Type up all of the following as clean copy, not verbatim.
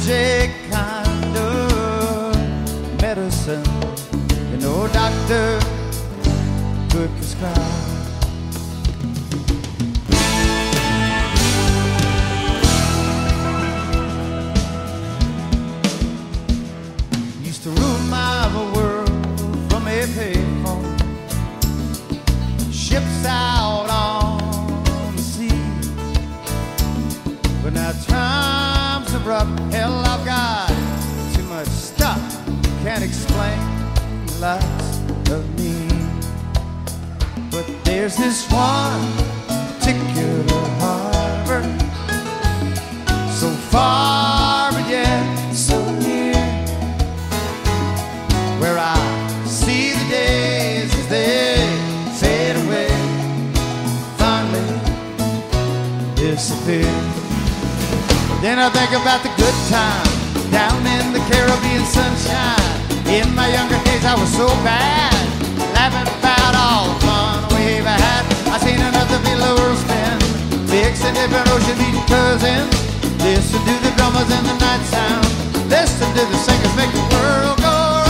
magic kind of medicine that no doctor could prescribe. Used to rule my world from a payphone, ships out on the sea. But now times are rough, hell, I've got too much stuff, can't explain the likes of me. But there's this one particular harbor, so far but yet so near, where I see the days as they fade away, finally disappear. Then I think about the good time down in the Caribbean sunshine. In my younger days I was so bad, laughing about all the fun we've had. I seen another below spin, fixing different ocean beating cousins. Listen to the drummers and the night sound, listen to the singers make the world go round.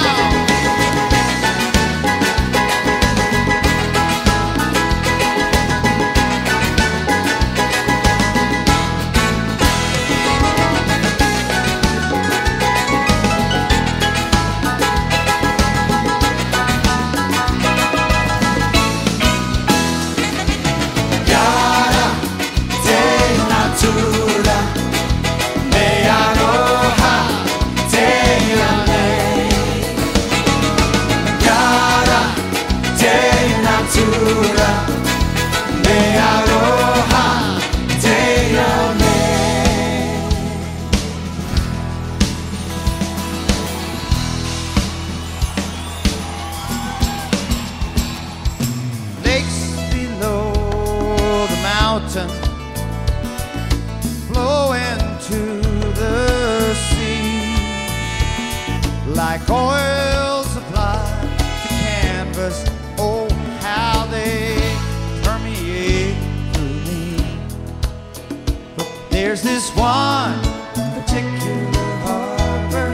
Flow into the sea like oil supplied to canvas. Oh, how they permeate through me. But there's this one particular harbor,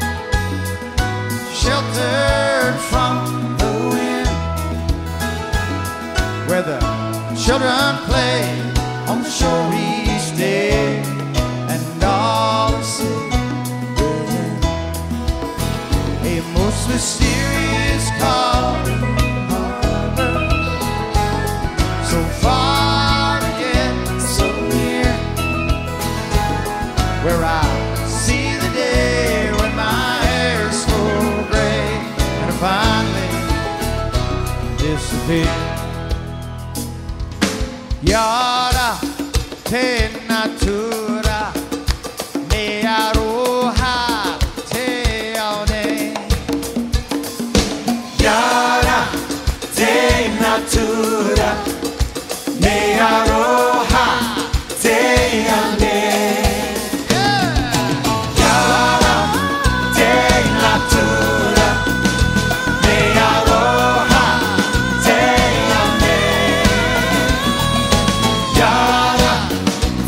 sheltered from the wind, where the children play on the shore each day, and all are safe within a most mysterious calm harbor, so far yet so near, where I see the day when my hair's so gray and I finally disappear. Yara te natura me aroha te aone. Yara te natura me aroha te aone. Yara te natura me aroha te aone. Yara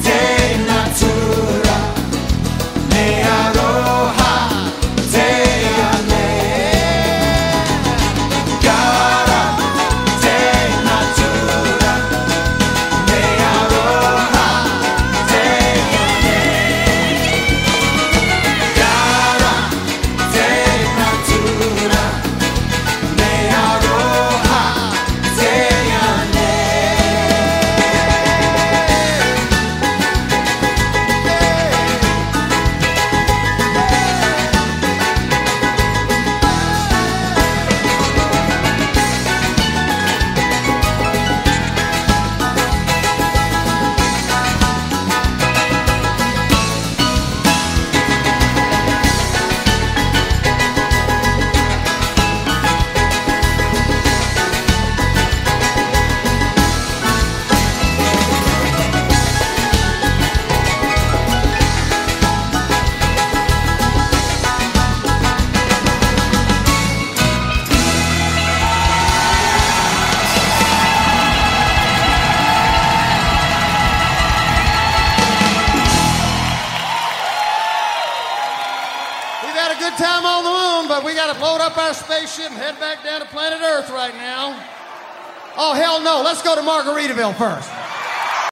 had a good time on the moon, but we got to load up our spaceship and head back down to planet Earth right now. Oh, hell no. Let's go to Margaritaville first.